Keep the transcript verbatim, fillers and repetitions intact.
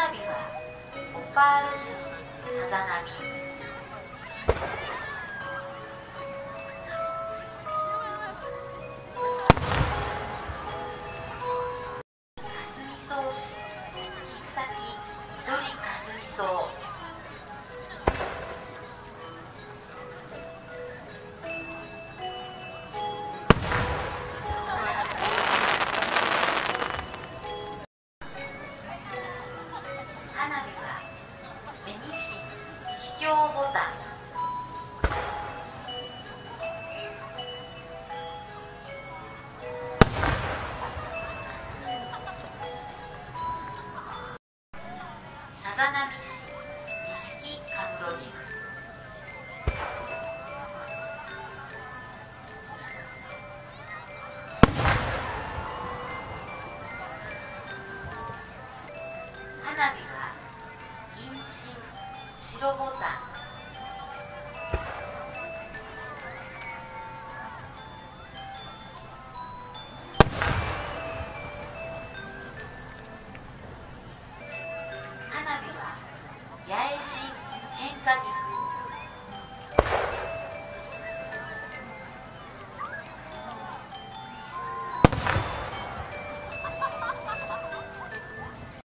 花火はオパール市さざ波。霞草市菊先緑霞草。花火は紅市桔梗ボタン。さざ波市錦神室菊。花火は銀芯白ボタン。花火は八重心変化菊。